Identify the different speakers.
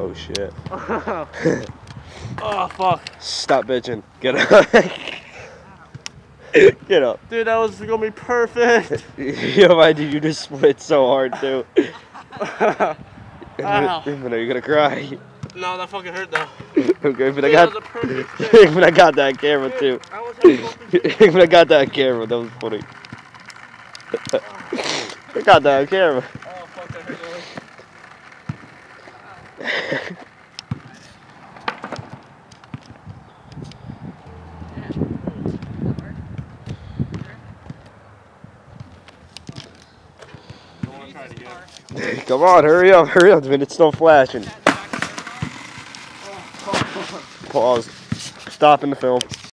Speaker 1: Oh shit.
Speaker 2: Oh fuck.
Speaker 1: Stop bitching. Get up. Get up.
Speaker 2: Dude, that was gonna be perfect.
Speaker 1: Yo, why did you just split so hard too?
Speaker 2: Ow.
Speaker 1: Are you gonna cry?
Speaker 2: No, that fucking hurt though.
Speaker 1: Okay, but
Speaker 2: Dude,
Speaker 1: I
Speaker 2: that was a
Speaker 1: got.
Speaker 2: perfect fit.
Speaker 1: But I got that camera too.
Speaker 2: I was having fucking
Speaker 1: But I got that camera. That was funny. I got that camera.
Speaker 2: Oh fuck, that hurt really.
Speaker 1: Come on, hurry up, man. It's still flashing. Pause. Stopping the film.